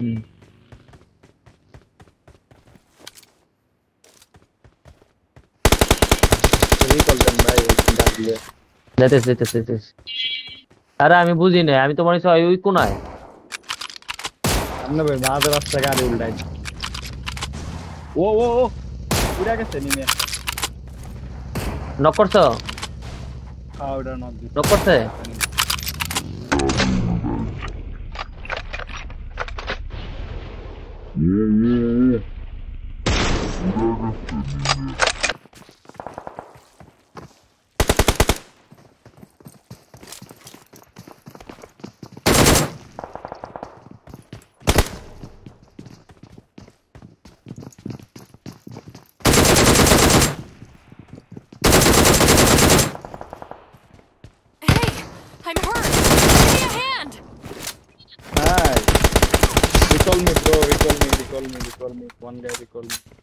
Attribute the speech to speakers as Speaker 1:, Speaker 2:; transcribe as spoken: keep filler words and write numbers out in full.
Speaker 1: Hmm.
Speaker 2: Recall them by W.
Speaker 1: This, this, this, this. अरे আমি বুঝি না আমি তো মনে হয় ওই কোনায়
Speaker 2: हमने भाई मार रास्ता गाड़ी उल्टाई ओ ओ ओ पूरा कैसे नहीं मैं
Speaker 1: নক করছো
Speaker 2: हाँ उधर नॉक दी
Speaker 1: নক করছে
Speaker 3: I'm hurt. Give me a hand.
Speaker 2: Hi. Recall me, bro. Recall me. Recall me. Recall me. One guy recall me.